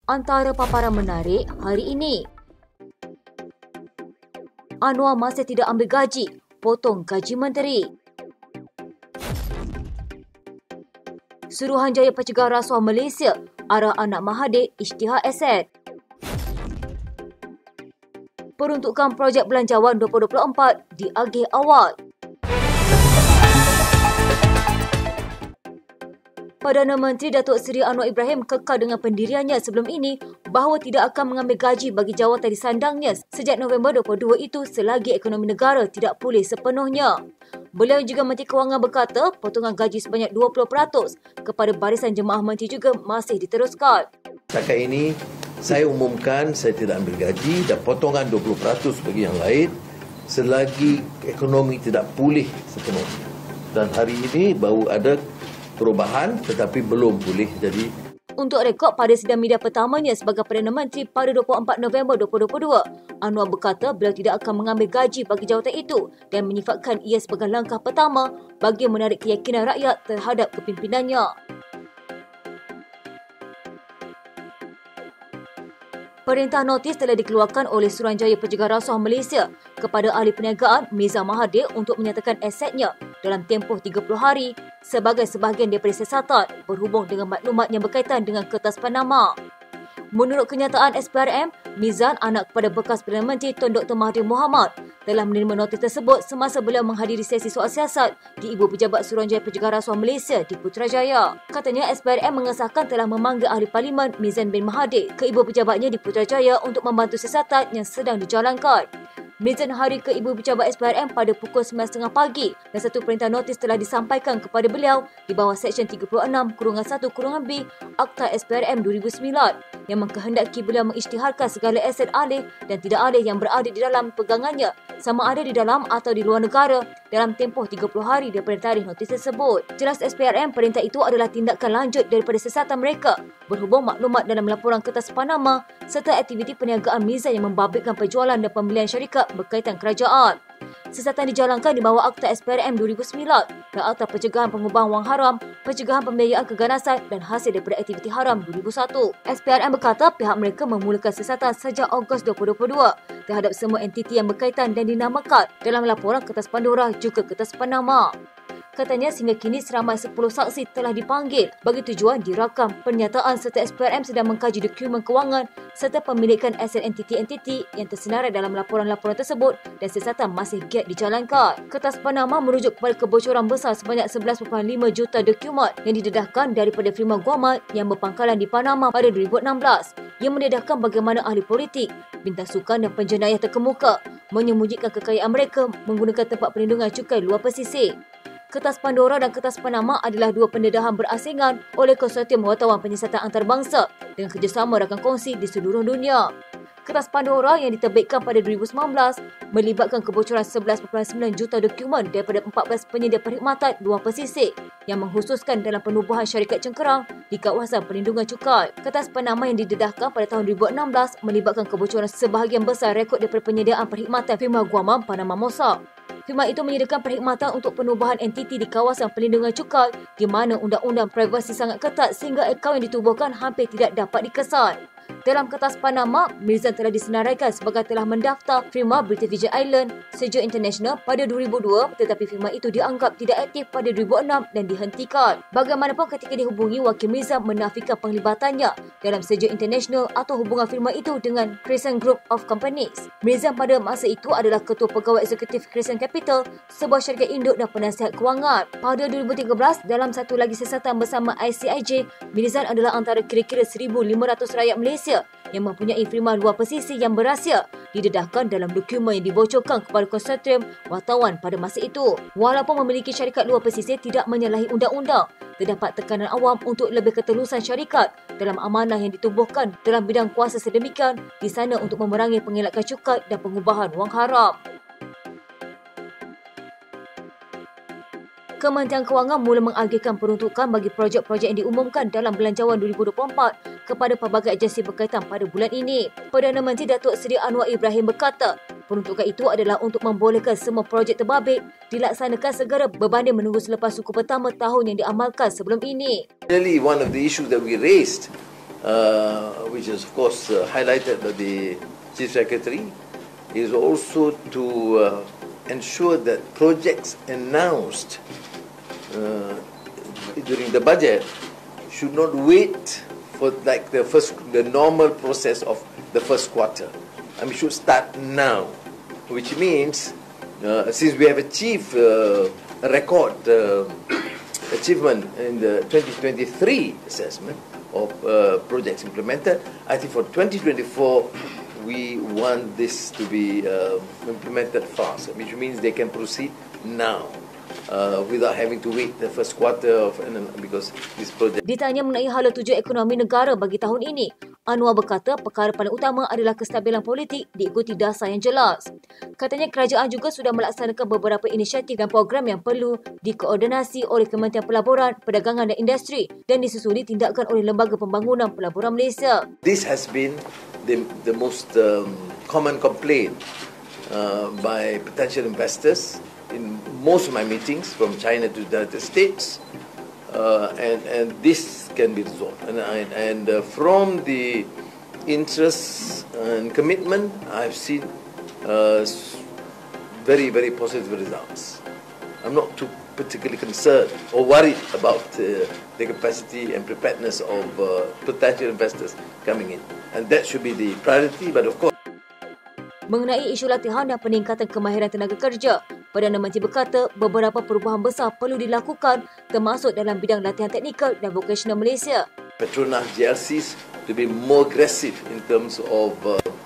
Antara paparan menarik hari ini. Anwar masih tidak ambil gaji, potong gaji menteri. Suruhanjaya Pencegah Rasuah Malaysia arah anak Mahathir isytihar aset. Peruntukan projek belanjawan 2024 diagih awal. Perdana Menteri Datuk Seri Anwar Ibrahim kekal dengan pendiriannya sebelum ini bahawa tidak akan mengambil gaji bagi jawatan disandangnya sejak November 22 itu selagi ekonomi negara tidak pulih sepenuhnya. Beliau juga Menteri Kewangan berkata potongan gaji sebanyak 20% kepada barisan jemaah menteri juga masih diteruskan. Setakat ini saya umumkan saya tidak ambil gaji dan potongan 20% bagi yang lain selagi ekonomi tidak pulih sepenuhnya. Dan hari ini baru ada perubahan tetapi belum pulih. Jadi untuk rekod pada sidang media pertamanya sebagai Perdana Menteri pada 24 November 2022, Anwar berkata beliau tidak akan mengambil gaji bagi jawatan itu dan menyifatkan ia sebagai langkah pertama bagi menarik keyakinan rakyat terhadap kepimpinannya. Perintah notis telah dikeluarkan oleh Suruhanjaya Pencegah Rasuah Malaysia kepada Ahli Perniagaan Mirza Mahathir untuk menyatakan asetnya dalam tempoh 30 hari sebagai sebahagian daripada siasatan berhubung dengan maklumat yang berkaitan dengan kertas Panama. Menurut kenyataan SPRM, Mizan, anak kepada bekas Perdana Menteri Tun Dr. Mahathir Mohamad, telah menerima notis tersebut semasa beliau menghadiri sesi soal siasat di Ibu Pejabat Suruhanjaya Pencegah Rasuah Malaysia di Putrajaya. Katanya SPRM mengesahkan telah memanggil Ahli Parlimen Mizan bin Mahathir ke Ibu Pejabatnya di Putrajaya untuk membantu siasatan yang sedang dijalankan. Mizan hari ke Ibu Pejabat SPRM pada pukul 9.30 pagi dan satu perintah notis telah disampaikan kepada beliau di bawah Seksyen 36(1)(b) Akta SPRM 2009 yang mengkehendaki beliau mengisytiharkan segala aset alih dan tidak alih yang berada di dalam pegangannya sama ada di dalam atau di luar negara dalam tempoh 30 hari daripada tarikh notis tersebut. Jelas SPRM, perintah itu adalah tindakan lanjut daripada siasatan mereka berhubung maklumat dalam laporan kertas Panama serta aktiviti perniagaan Mizan yang membabitkan penjualan dan pembelian syarikat berkaitan kerajaan. Siasatan dijalankan di bawah Akta SPRM 2009 dan Akta Pencegahan Pengubahan Wang Haram, Pencegahan Pembiayaan Keganasan dan Hasil daripada Aktiviti Haram 2001. SPRM berkata pihak mereka memulakan siasatan sejak Ogos 2022 terhadap semua entiti yang berkaitan dan dinamakan dalam laporan kertas Pandora juga kertas Panama. Katanya sehingga kini seramai 10 saksi telah dipanggil bagi tujuan dirakam pernyataan serta SPRM sedang mengkaji dokumen kewangan serta pemilikan aset entiti-entiti yang tersenarai dalam laporan-laporan tersebut dan siasatan masih giat dijalankan. Kertas Panama merujuk kepada kebocoran besar sebanyak 11.5 juta dokumen yang didedahkan daripada firma guaman yang berpangkalan di Panama pada 2016 yang mendedahkan bagaimana ahli politik, bintang sukan dan penjenayah terkemuka menyembunyikan kekayaan mereka menggunakan tempat perlindungan cukai luar pesisir. Kertas Pandora dan Kertas Panama adalah dua pendedahan berasingan oleh Konsortium Wartawan Penyiasatan Antarabangsa dengan kerjasama rakan kongsi di seluruh dunia. Kertas Pandora yang diterbitkan pada 2019 melibatkan kebocoran 11.9 juta dokumen daripada 14 penyedia perkhidmatan luar pesisir yang mengkhususkan dalam penubuhan syarikat cengkerang di kawasan perlindungan cukai. Kertas Panama yang didedahkan pada tahun 2016 melibatkan kebocoran sebahagian besar rekod daripada penyediaan perkhidmatan firma guaman Panama Mossack. Firma itu menyediakan perkhidmatan untuk penubuhan entiti di kawasan perlindungan cukai di mana undang-undang privasi sangat ketat sehingga akaun yang ditubuhkan hampir tidak dapat dikesan. Dalam kertas Panama, Mizan telah disenaraikan sebagai telah mendaftar firma British Virgin Islands Sergio International pada 2002 tetapi firma itu dianggap tidak aktif pada 2006 dan dihentikan. Bagaimanapun ketika dihubungi, wakil Mizan menafikan penglibatannya dalam Sergio International atau hubungan firma itu dengan Crescent Group of Companies. Mizan pada masa itu adalah ketua pegawai eksekutif Crescent Capital, sebuah syarikat induk dan penasihat kewangan. Pada 2013, dalam satu lagi siasatan bersama ICIJ, Mizan adalah antara kira-kira 1,500 rakyat Malaysia yang mempunyai firma luar pesisir yang berahsia didedahkan dalam dokumen yang dibocorkan kepada konsortium wartawan pada masa itu. Walaupun memiliki syarikat luar pesisir tidak menyalahi undang-undang, terdapat tekanan awam untuk lebih ketelusan syarikat dalam amanah yang ditubuhkan dalam bidang kuasa sedemikian di sana untuk memerangi pengelakan cukai dan pengubahan wang haram. Kementerian Kewangan mula mengagihkan peruntukan bagi projek-projek yang diumumkan dalam Belanjawan 2024 kepada pelbagai agensi berkaitan pada bulan ini. Perdana Menteri Datuk Seri Anwar Ibrahim berkata, peruntukan itu adalah untuk membolehkan semua projek terbabit dilaksanakan segera berbanding menunggu selepas suku pertama tahun yang diamalkan sebelum ini. Really one of the issues that we raised which is of course highlighted by the Chief Secretary, is also to ensure that projects announced during the budget should not wait for like the normal process of the first quarter. I mean, should start now, which means since we have achieved a record achievement in the 2023 assessment of projects implemented, I think for 2024 we want this to be implemented fast, which means they can proceed now. Without having to wait the first quarter of because this project. Ditanya mengenai hala tuju ekonomi negara bagi tahun ini, Anwar berkata perkara paling utama adalah kestabilan politik diikuti dasar yang jelas. Katanya kerajaan juga sudah melaksanakan beberapa inisiatif dan program yang perlu dikoordinasi oleh Kementerian Pelaburan, Perdagangan dan Industri dan disusuli tindakan oleh Lembaga Pembangunan Pelaburan Malaysia. This has been the most common complaint by potential investors in most of my meetings from China to the United States, and this can be resolved. And from the interest and commitment, I've seen very, very positive results. I'm not too particularly concerned or worried about the capacity and preparedness of potential investors coming in. And that should be the priority, but of course. Mengenai isu latihan dan peningkatan kemahiran tenaga kerja, Perdana Menteri berkata beberapa perubahan besar perlu dilakukan termasuk dalam bidang latihan teknikal dan vokasional Malaysia. Petronas GLCs to be more aggressive in terms of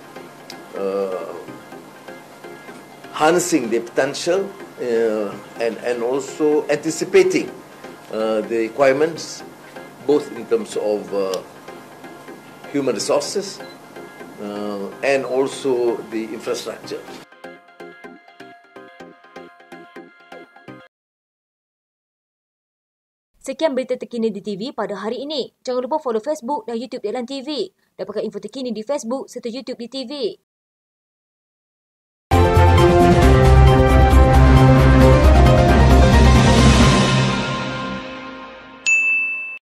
harnessing their potential and also anticipating the requirements both in terms of human resources and also the infrastructure. Sekian berita terkini di TV pada hari ini. Jangan lupa follow Facebook dan YouTube Deadline TV. Dapatkan info terkini di Facebook serta YouTube di TV.